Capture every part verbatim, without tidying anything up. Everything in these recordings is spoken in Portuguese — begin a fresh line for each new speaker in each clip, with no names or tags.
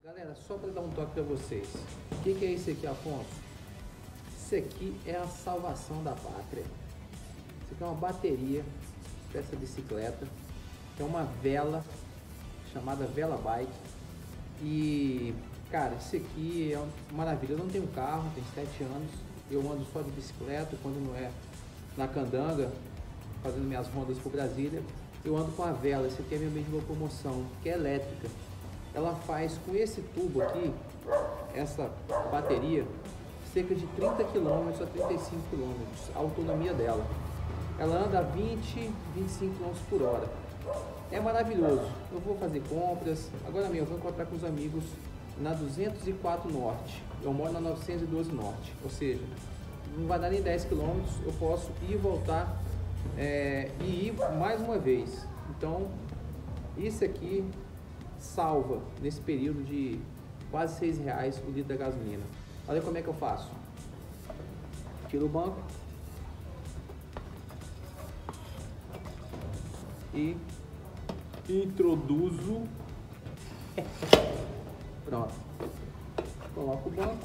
Galera, só para dar um toque para vocês, o que, que é isso aqui, Afonso? Isso aqui é a salvação da pátria. Isso aqui é uma bateria dessa bicicleta, que é uma vela chamada Vela Bike. E cara, isso aqui é uma maravilha. Eu não tenho carro, tenho sete anos, eu ando só de bicicleta, quando não é na candanga, fazendo minhas rondas por Brasília, eu ando com a vela. Esse aqui é meu meio de locomoção, que é elétrica. Ela faz com esse tubo aqui, essa bateria, cerca de trinta quilômetros a trinta e cinco quilômetros, a autonomia dela. Ela anda a vinte, vinte e cinco quilômetros por hora. É maravilhoso. Eu vou fazer compras. Agora mesmo eu vou encontrar com os amigos na duzentos e quatro Norte. Eu moro na novecentos e doze Norte. Ou seja, não vai dar nem dez quilômetros. Eu posso ir e voltar é, e ir mais uma vez. Então, isso aqui salva nesse período de quase seis reais o litro da gasolina. Olha como é que eu faço. Tiro o banco e introduzo. Pronto. Coloco o banco.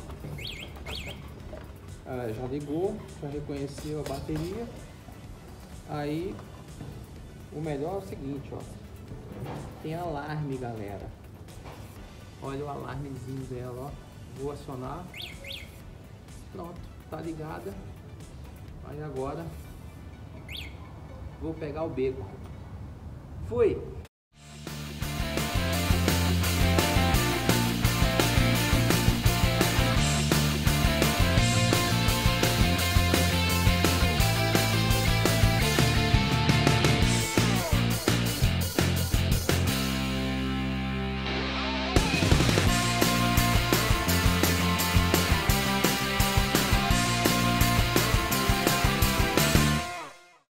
Ah, já ligou, já reconheceu a bateria. Aí o melhor é o seguinte, ó. Tem alarme, galera. Olha o alarmezinho dela, ó. Vou acionar. Pronto, tá ligada. Aí agora vou pegar o beco. Fui!